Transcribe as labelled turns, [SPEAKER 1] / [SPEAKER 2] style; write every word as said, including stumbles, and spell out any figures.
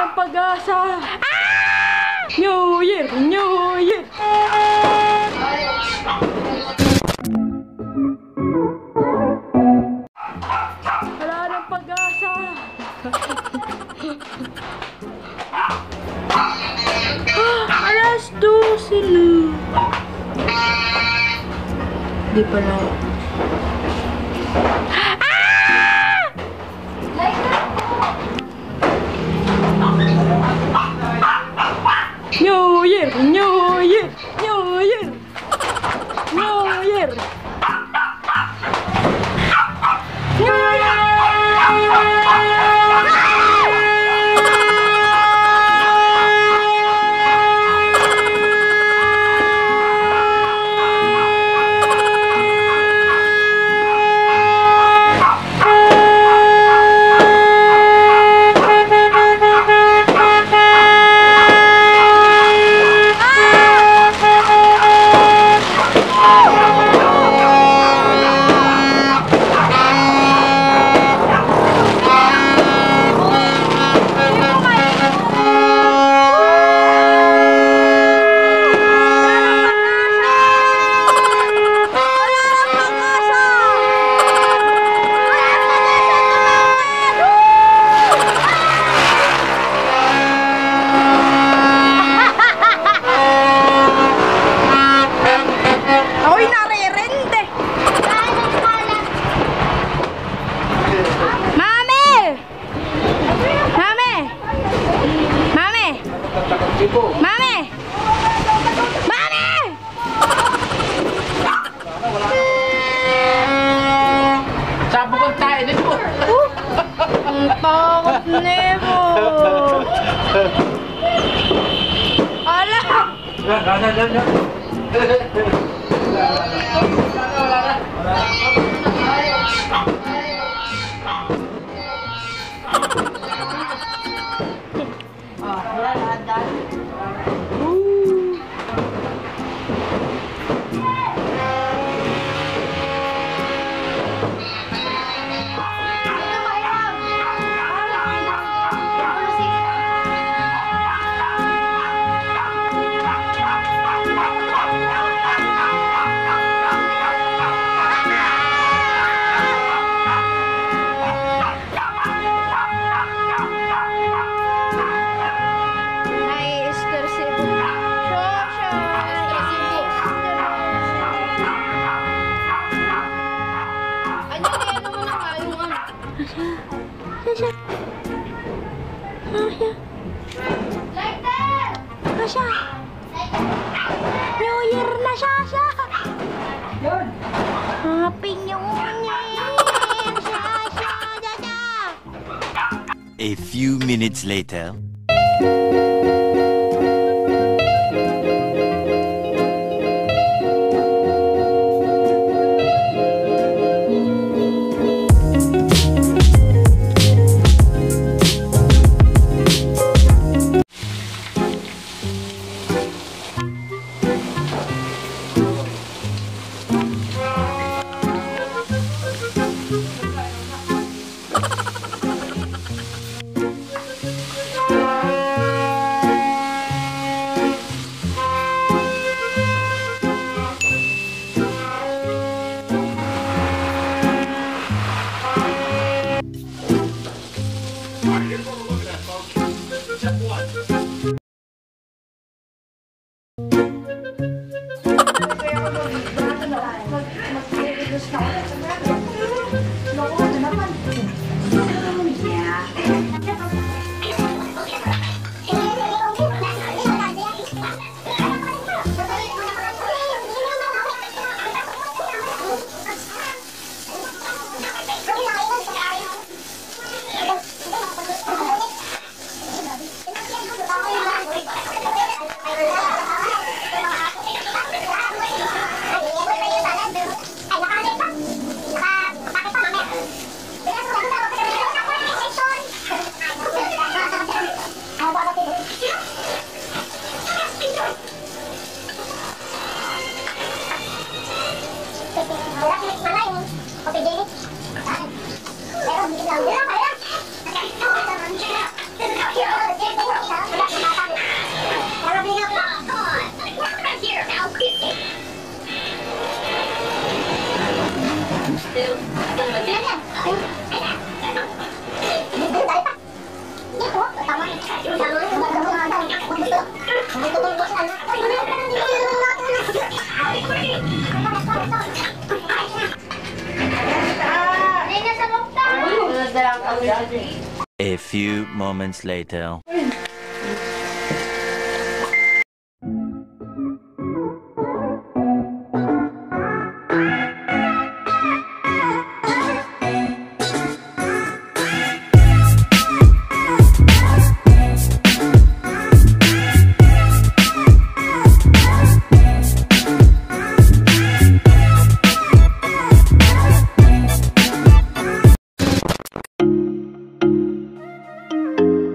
[SPEAKER 1] ng pag-asa. New Year! New Year! Wala ng pag-asa. Ah, alas dos sila. Di pa na. New Year! New Year! New Year! New Year! New Year! Mami! Mami!
[SPEAKER 2] Sabi kong tayo nito.
[SPEAKER 1] Ang takot nemo. Ala!
[SPEAKER 2] Wala na, wala na. Wala na.
[SPEAKER 1] Sasha. Sasha. Sasha. New Year na, Sasha. Happy New Year, Sasha.
[SPEAKER 3] A few minutes later. A few moments later.
[SPEAKER 1] Thank you.